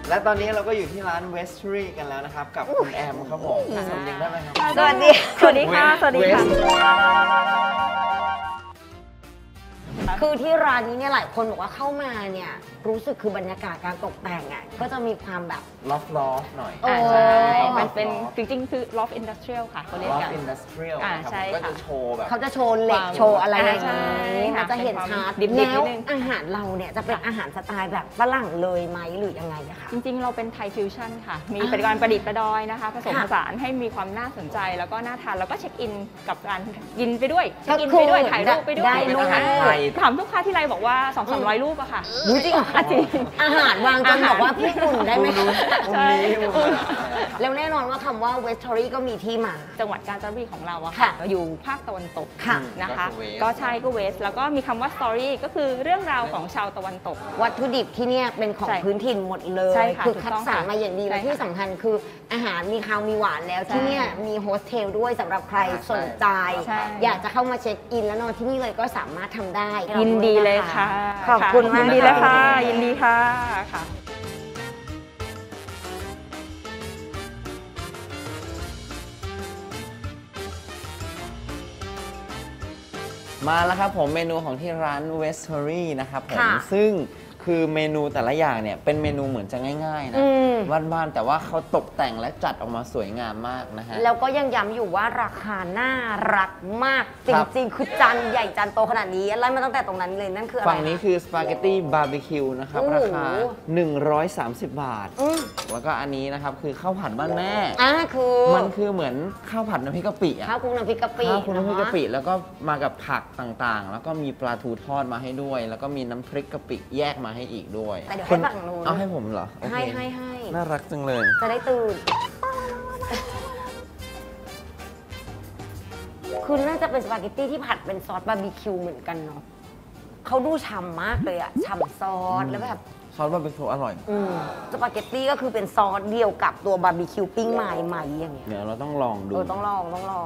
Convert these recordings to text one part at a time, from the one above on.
และตอนนี้เราก็อยู่ที่ร้าน Westery กันแล้วนะครับกับคุณแอมครับผมสวัสดีได้ไหมครับสวัสดีค่ะสวัสดีค่ะคือที่ร้านนี้เนี่ยหลายคนบอกว่าเข้ามาเนี่ยรู้สึกคือบรรยากาศการตกแต่งอ่ะก็จะมีความแบบลอฟหน่อยใช่มันเป็นจริงๆคือ loft industrial ค่ะเขาเรียกกัน loft industrial ใช่ก็จะโชว์แบบเขาจะโชว์เหล็กโชว์อะไรอย่างนี้มันจะเห็นชัดแล้วอาหารเราเนี่ยจะเป็นอาหารสไตล์แบบฝรั่งเลยไหมหรือยังไงอะคะจริงๆเราเป็นไทยฟิวชั่นค่ะมีปฏิการประดิษฐ์ประดอยนะคะผสมผสานให้มีความน่าสนใจแล้วก็น่าทานแล้วก็เช็คอินกับการกินไปด้วยเช็คอินไปด้วยถ่ายรูปไปด้วยถามลูกค้าที่ไรบอกว่า 200-300 รูปอะค่ะจริงเหรอจริงอาหารวางจนบอกว่าพี่อุ่นได้ไหมใช่แล้วแน่นอนว่าคำว่า Westery ก็มีที่มาจังหวัดกาญจนบุรีของเราอะค่ะอยู่ภาคตะวันตกนะคะก็ใช่ก็เวสแล้วก็มีคำว่า story ก็คือเรื่องราวของชาวตะวันตกวัตถุดิบที่เนี่ยเป็นของพื้นถิ่นหมดเลยคือคัดสรรมาอย่างดีและที่สำคัญคืออาหารมีคาวมีหวานแล้วที่เนี่ยมีโฮสเทลด้วยสำหรับใครสนใจอยากจะเข้ามาเช็คอินแล้วนอนที่นี่เลยก็สามารถทำได้ยินดีเลยค่ะขอบคุณมากดีเลยค่ะยินดีค่ะมาแล้วครับผมเมนูของที่ร้าน Westery นะครับผมซึ่งคือเมนูแต่ละอย่างเนี่ยเป็นเมนูเหมือนจะง่ายๆนะบ้านๆแต่ว่าเขาตกแต่งและจัดออกมาสวยงามมากนะฮะแล้วก็ยังย้ำอยู่ว่าราคาน่ารักมากจริงๆคือจานใหญ่จานโตขนาดนี้ไล่มาตั้งแต่ตรงนั้นเลยนั่นคืออะไรฝั่งนี้คือสปาเกตตี้บาร์บีคิวนะครับราคา130 บาทแล้วก็อันนี้นะครับคือข้าวผัดบ้านแม่คือมันคือเหมือนข้าวผัดน้ำพริกกะปิข้าวคลุกน้ำพริกกะปิข้าวคลุกน้ำพริกกะปิแล้วก็มากับผักต่างๆแล้วก็มีปลาทูทอดมาให้ด้วยแล้วก็มีน้ำพริกกะปิแยกมาให้อีกด้วยแต่เดี๋ยวให้ฝั่งนู้นเอาให้ผมเหรอให้น่ารักจังเลยจะได้ตื่นคือน่าจะเป็นสปาเกตตี้ที่ผัดเป็นซอสบาร์บีคิวเหมือนกันเนาะเขาดูฉ่ำมากเลยอะฉ่ำซอสแล้วแบบซอสบาร์บีคิวอร่อยสปาเกตตี้ก็คือเป็นซอสเดียวกับตัวบาร์บีคิวปิ้งใหม่ๆอย่างเงี้ยเดี๋ยวเราต้องลองดูต้องลอง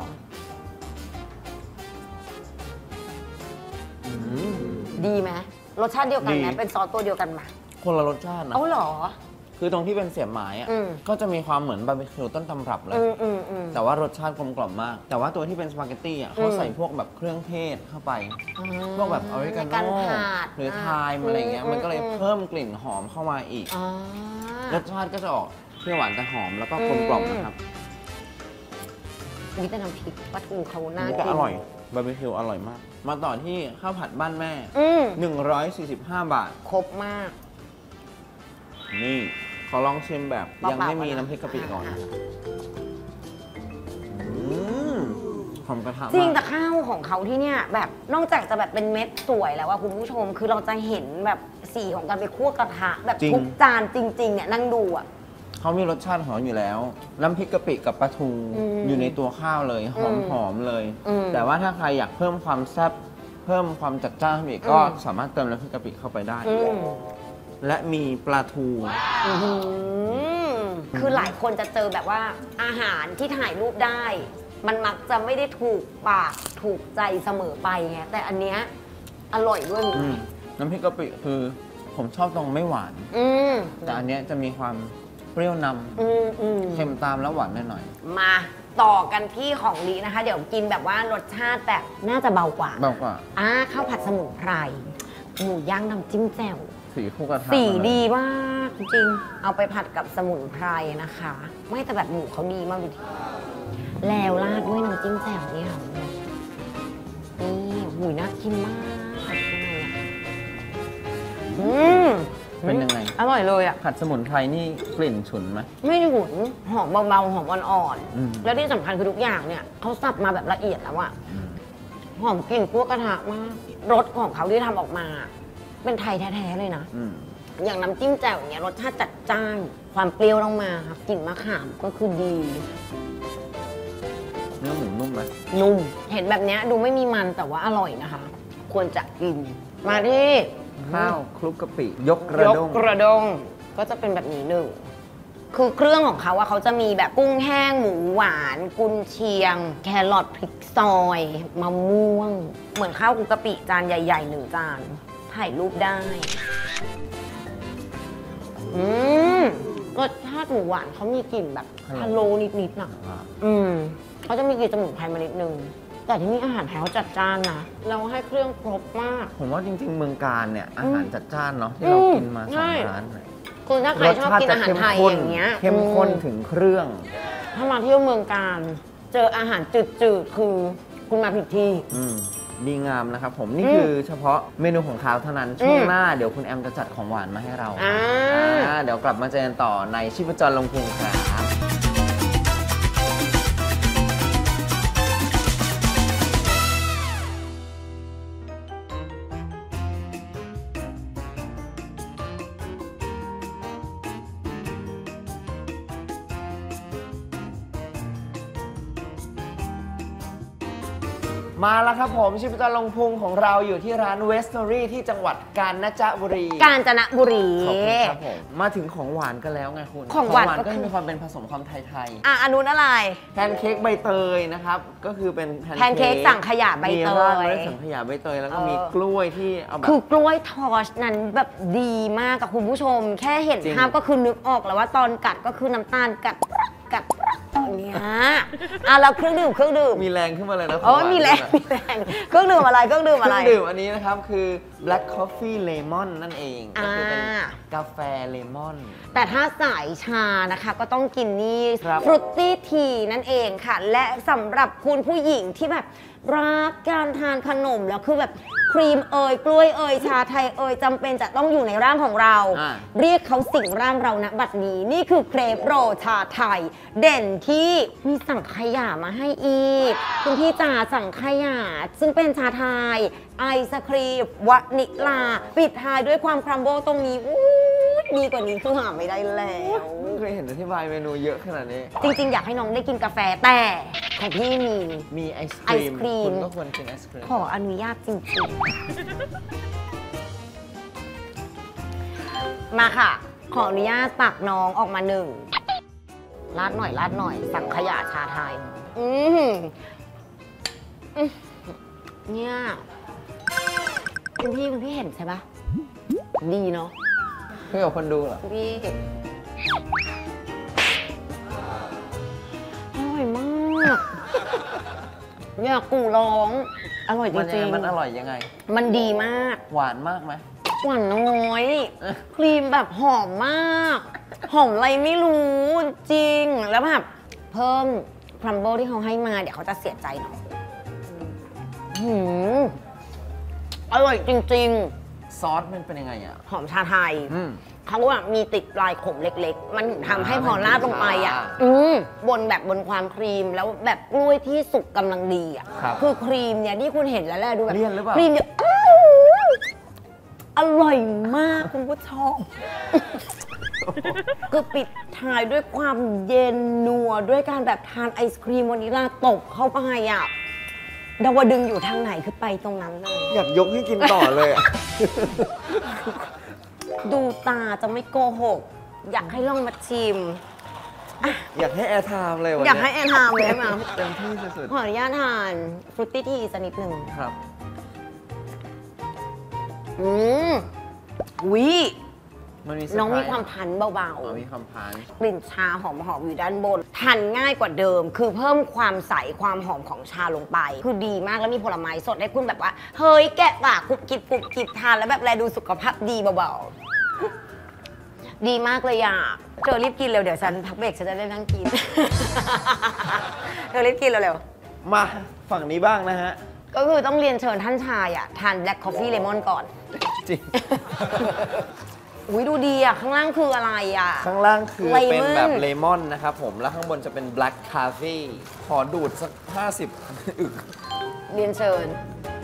ดีไหมรสชาติเดียวกันไหมเป็นซอสตัวเดียวกันไหมคนละรสชาตินะเอาเหรอคือตรงที่เป็นเสียบไม้อะก็จะมีความเหมือนบาร์บีคิวต้นตำรับเลยแต่ว่ารสชาติกลมกล่อมมากแต่ว่าตัวที่เป็นสปาเกตตี้อะเขาใส่พวกแบบเครื่องเทศเข้าไปพวกแบบออริกาโน่หรือไทม์อะไรเงี้ยมันก็เลยเพิ่มกลิ่นหอมเข้ามาอีกรสชาติก็จะออกเปรี้ยวหวานแต่หอมแล้วก็กลมกล่อมนะครับมีแต่น้ำพริกปลาทูเขาน่ากินอร่อยบาร์บีคิวอร่อยมากมาต่อที่ข้าวผัดบ้านแม่145 บาทครบมากนี่ขอลองชิมแบบยังไม่มีน้ำพริกกะปิก่อนหอมกระทะจริงแต่ข้าวของเขาที่เนี่ยแบบนอกจากจะแบบเป็นเม็ดสวยแล้วว่าคุณผู้ชมคือเราจะเห็นแบบสีของการไปคั่วกระทะแบบทุกจานจริงๆเนี่ยนั่งดูอ่ะเขามีรสชาติหอมอยู่แล้วน้ำพริกกะปิกับปลาทูอยู่ในตัวข้าวเลยหอมเลยแต่ว่าถ้าใครอยากเพิ่มความแซ่บเพิ่มความจัดจ้านอีกก็สามารถเติมน้ำพริกกะปิเข้าไปได้และมีปลาทูคือหลายคนจะเจอแบบว่าอาหารที่ถ่ายรูปได้มันมักจะไม่ได้ถูกปากถูกใจเสมอไปไงแต่อันเนี้ยอร่อยด้วยน้ำพริกกะปิคือผมชอบตรงไม่หวานแต่อันเนี้ยจะมีความเปรี้ยวนำเค็มตามแล้วหวานหน่อยมาต่อกันที่ของลีนะคะเดี๋ยวกินแบบว่ารสชาติแบบน่าจะเบากว่าข้าวผัดสมุนไพรหมูย่างน้ำจิ้มแจ่วสีคู่กระทะสีดีมากจริงเอาไปผัดกับสมุนไพรนะคะไม่แต่แบบหมูเขาดีมากจริงแล้วราดด้วยน้ำจิ้มแจ่วนี่ค่ะนี่หูน่ากินมากเป็นยังไงอร่อยเลยอ่ะผัดสมุนไพรนี่กลิ่นฉุนไหมไม่ฉุนหอมเบาๆหอมอ่อนๆแล้วที่สำคัญคือทุกอย่างเนี่ยเขาสับมาแบบละเอียดแล้วอ่ะหอมกลิ่นคั่วกระทะมากรสของเขาที่ทำออกมาเป็นไทยแท้ๆเลยนะอย่างน้ำจิ้มแจ่วเนี่ยรสชาติจัดจ้านความเปรี้ยวลงมาครับกลิ่นมะขามก็คือดีเนื้อหมูนุ่มไหมนุ่มเห็นแบบนี้ดูไม่มีมันแต่ว่าอร่อยนะคะควรจะกินมาที่ข้าวคลุกกะปิยกกระด้งก็จะเป็นแบบนี้หนึ่งคือเครื่องของเขาเขาจะมีแบบกุ้งแห้งหมูหวานกุนเชียงแครอทพริกซอยมะม่วงเหมือนข้าวคลุกกะปิจานใหญ่ๆ1 จานถ่ายรูปได้รสชาติหมูหวานเขามีกลิ่นแบบพะโล้นิดๆน่ะเขาจะมีกลิ่นสมุนไพรมานิดนึงแต่ที่นี่อาหารไทยเขาจัดจ้านนะเราให้เครื่องครบมากผมว่าจริงๆเมืองการเนี่ยอาหารจัดจ้านเนาะที่เรากินมา2 ร้านเนี่ยคือถ้าใครชอบกินอาหารไทยอย่างเงี้ยเข้มข้นถึงเครื่องถ้ามาเที่ยวเมืองการเจออาหารจืดๆคือคุณมาผิดที่ดีงามนะครับผมนี่คือเฉพาะเมนูของคาวเท่านั้นช่วงหน้าเดี๋ยวคุณแอมจะจัดของหวานมาให้เราเดี๋ยวกลับมาเจอกันต่อในชีพจรลงพุงครับมาแล้วครับผมชีพจรลงพุงของเราอยู่ที่ร้านเวสเนอรี่ที่จังหวัดกาญจนบุรีกาญจนบุรีขอบคุณครับผมมาถึงของหวานกันแล้วไงคุณของหวานก็มีความเป็นผสมความไทยอันนู้นอะไรแพนเค้กใบเตยนะครับก็คือเป็นแพนเค้กสังขยาใบเตยมีสังขยาใบเตยแล้วก็มีกล้วยที่เอาแบบคือกล้วยทอชนั้นแบบดีมากกับคุณผู้ชมแค่เห็นภาพก็คือนึกออกแล้วว่าตอนกัดก็คือน้ำตาลกัดอย่างเงี้ยแล้วเครื่องดื่มมีแรงขึ้นมาเลยนะมีแรงเครื่องดื่มอะไรเครื่องดื่มอันนี้นะครับคือ black coffee lemon นั่นเองก็คือเป็นกาแฟเลมอนแต่ถ้าสายชานะคะก็ต้องกินนี่ฟรุตตี้ทีนั่นเองค่ะและสำหรับคุณผู้หญิงที่แบบรักการทานขนมแล้วคือแบบครีมกล้วยชาไทยจำเป็นจะต้องอยู่ในร่างของเราเรียกเขาสิ่งร่างเราณบัดนี้นี่คือเครปโรชาไทยเด่นที่มีสังขยามาให้อีกคุณพี่จ๋าสังขยาซึ่งเป็นชาไทยไอศครีมวานิลาปิดท้ายด้วยความครัมโบตรงนี้ดีกว่านี้คือหาไม่ได้แล้วไม่เคยเห็นอธิบายเมนูเยอะขนาดนี้จริงๆอยากให้น้องได้กินกาแฟแต่ของพี่มีไอศครีมคุณก็ควรกินไอศครีมขออนุญาตจริงๆมาค่ะขออนุญาตตักน้องออกมา1ราดหน่อยสังขยาชาไทยเนี่ยคุณพี่เห็นใช่ปะดีเนาะเพื่อคนดูเหรอพี่อร่อยมากอยากกูร้องอร่อยจริงๆมันอร่อยยังไงมันดีมากหวานมากไหมหวานน้อยครีมแบบหอมมากหอมอะไรไม่รู้จริงแล้วแบบเพิ่มครัมเบิลที่เขาให้มาเดี๋ยวเขาจะเสียใจหน่อยอร่อยจริงๆซอสมันเป็นยังไงอ่ะหอมชาไทยเขาว่ามีติดปลายขมเล็กๆมันทำให้พอราดลงไปอ่ะบนความครีมแล้วแบบกล้วยที่สุกกำลังดีอ่ะคือครีมเนี่ยที่คุณเห็นแล้วแหละดูแบบครีมเนี่ยอร่อยมากคุณผู้ชมคือปิดท้ายด้วยความเย็นนัวด้วยการแบบทานไอศครีมวานิลลาตบเข้าไปอ่ะดาวดึงอยู่ทางไหนคือไปตรงนั้นเลยอยากยกให้กินต่อเลยดูตาจะไม่โกหกอยากให้ลองมาชิมอยากให้แอร์ไทม์เลยวันนี้อยากให้แอร์ไทม์เลยไหมเต็มที่สุดขออนุญาตทานฟรุตตี้ทีสักนิดหนึ่งครับน้องมีความพันเบาๆมีความพันกลิ่นชาหอมๆอยู่ด้านบนทานง่ายกว่าเดิมคือเพิ่มความใสความหอมของชาลงไปคือดีมากแล้วมีผลไม้สดให้คุณแบบว่าเฮ้ยแกะปากกุบกิบทานแล้วแบบแลดูสุขภาพดีเบาๆดีมากเลยอ่ะเธอรีบกินเร็วเดี๋ยวฉันพักเบรกฉันจะได้นั่งกินเธอรีบกินเร็วๆมาฝั่งนี้บ้างนะฮะก็คือต้องเรียนเชิญท่านชายอ่ะทานแบล็คคอฟฟี่เลมอนก่อนจริงดูดีอ่ะข้างล่างคืออะไรอ่ะข้างล่างคือเป็นแบบเลมอนนะครับผมแล้วข้างบนจะเป็น black coffee ขอดูดสัก50อึกเรียนเชิญ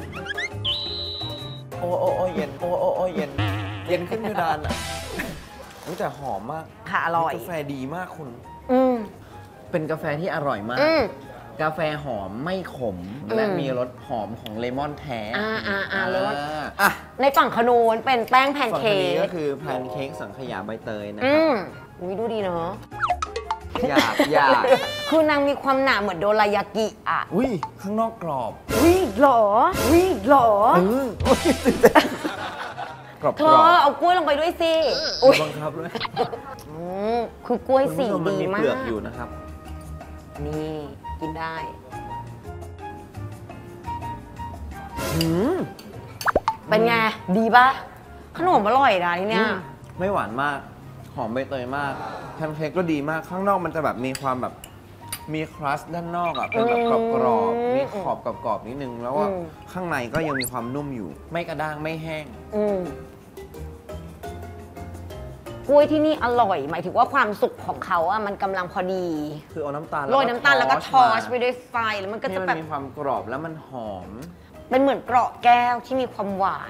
โอ้เย็นเย็นขึ้นเพดานอ่ะแต่หอมมากค่ะอร่อยกาแฟดีมากคุณเป็นกาแฟที่อร่อยมากกาแฟหอมไม่ขมและมีรสหอมของเลมอนแท้เลมอนในฝั่งขนูนเป็นแป้งแพนเค้กฝั่งนี้ก็คือแพนเค้กสังขยาใบเตยนะครับดูดีเนาะอยากคือนางมีความหนาเหมือนโดรายากิอ่ะข้างนอกกรอบหรอกรอบๆเธอเอากล้วยลงไปด้วยสิบังคับด้วยคือกล้วยสีคุณผู้ชมมันดีมีมาเปลือกกอยู่นะครับนี่กินได้ เป็นไง ดีปะขนมอร่อยนะที่เนี้ยไม่หวานมาก หอมใบเตยมากแพนเค้กก็ดีมาก ข้างนอกมันจะแบบมีความแบบมีครัสด้านนอกอ่ะเป็นแบบกรอบๆมีขอบกรอบๆนิดนึง แล้วก็ข้างในก็ยังมีความนุ่มอยู่ ไม่กระด้างไม่แห้งกล้วยที่นี่อร่อย หมายถึงว่าความสุกของเขาอะมันกำลังพอดีคือเอาน้ำตาลโรยน้ำตาลแล้วก็ทอชไปด้วยไฟแล้วมันก็ให้จะมันแบบมีความกรอบแล้วมันหอมเป็นเหมือนเกราะแก้วที่มีความหวาน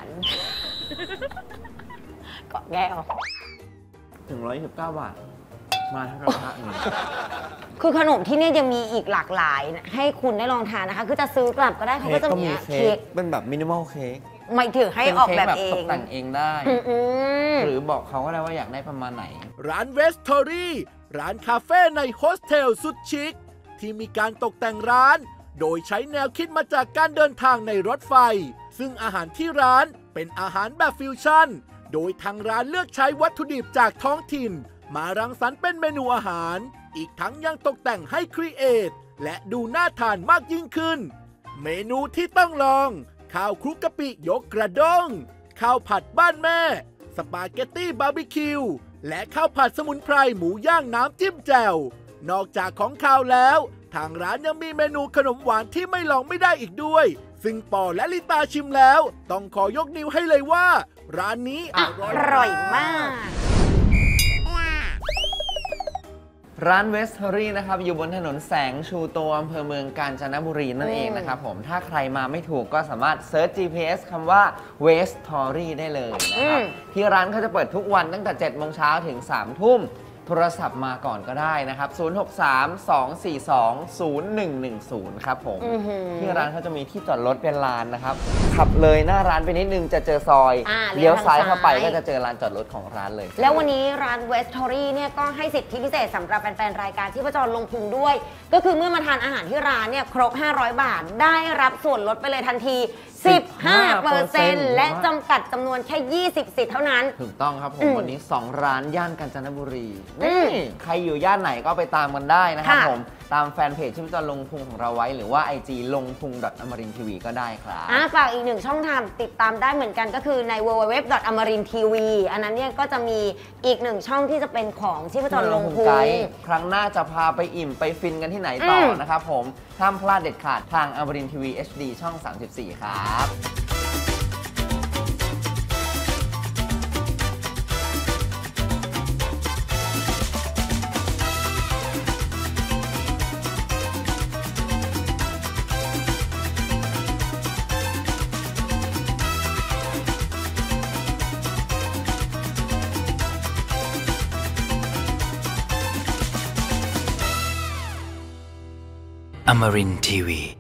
เกราะแก้วถึง129 บาท มาทั้งกระทะนี่คือขนมที่นี่ยังมีอีกหลากหลายนะให้คุณได้ลองทานนะคะ คือจะซื้อกลับก็ได้เขาเค้ก็กจะก็มีมีเค้เค้กกเป็นแบบมินิมอลเค้กหมายถึงให้ออกแบบเอตงกแต่งเองได้อืมหรือบอกเขาก็ได้ว่าอยากได้ประมาณไหนร้านเวสทอรี่ร้านคาเฟ่ในโฮสเทลสุดชิคที่มีการตกแต่งร้าน โดยใช้แนวคิดมาจากการเดินทางในรถไฟ ซึ่งอาหารที่ร้านเป็นอาหารแบบฟิวชั่น โดยทางร้านเลือกใช้วัตถุดิบจากท้องถิ่น มารังสรรค์เป็นเมนูอาหาร อีกทั้งยังตกแต่งให้ครีเอทและดูน่าทานมากยิ่งขึ้น เมนูที่ต้องลอง ข้าวคลุกกะปิยกกระด้งข้าวผัดบ้านแม่ สปาเกตตี้บาร์บีคิวและข้าวผัดสมุนไพรหมูย่างน้ำจิ้มแจ่วนอกจากของข้าวแล้ว ทางร้านยังมีเมนูขนมหวานที่ไม่ลองไม่ได้อีกด้วย ซึ่งปอและลิตาชิมแล้ว ต้องขอยกนิ้วให้เลยว่า ร้านนี้ออร่อยมากร้านเวสทอรี่นะครับอยู่บนถนนแสงชูโตอำเภอเมืองกาญจนบุรีนั่นเองนะครับผมถ้าใครมาไม่ถูกก็สามารถเซิร์ช GPS คำว่า West Tory ได้เลยนะครับที่ร้านเขาจะเปิดทุกวันตั้งแต่ 7 โมงเช้าถึง 3 ทุ่มโทรศัพท์มาก่อนก็ได้นะครับ 063-242-0110 ครับผมที่ร้านเขาจะมีที่จอดรถเป็นลานนะครับขับเลยหน้าร้านไปนิดนึงจะเจอซอยเลี้ยวซ้ายเข้าไปก็จะเจอลานจอดรถของร้านเลยแล้ววันนี้ร้าน West Tory เนี่ยก็ให้สิทธิพิเศษสำหรับแฟนๆ รายการที่ประจรลงพุงด้วย ก็คือเมื่อมาทานอาหารที่ร้านเนี่ยครบ 500 บาท ได้รับส่วนลดไปเลยทันที 15% และจำกัดจำนวนแค่ 20 สิทธิ์เท่านั้นถูกต้องครับผมวันนี้ 2 ร้านย่านกาญจนบุรีนี่ใครอยู่ย่านไหนก็ไปตามกันได้นะครับค่ะผมตามแฟนเพจที่จะลงพุงของเราไว้หรือว่า IG ลงพุง.amarinTV ก็ได้ครับฝากอีกหนึ่งช่องทางติดตามได้เหมือนกันก็คือใน www.amarintv อันนั้นเนี่ยก็จะมีอีกหนึ่งช่องที่จะเป็นของที่ประจรลงพุงไกด์ครั้งหน้าจะพาไปอิ่มไปฟินกันที่ไหนต่อนะครับผมห้ามพลาดเด็ดขาดทาง AmarinTV HD ช่อง 34 ครับ Amarin Tiwi.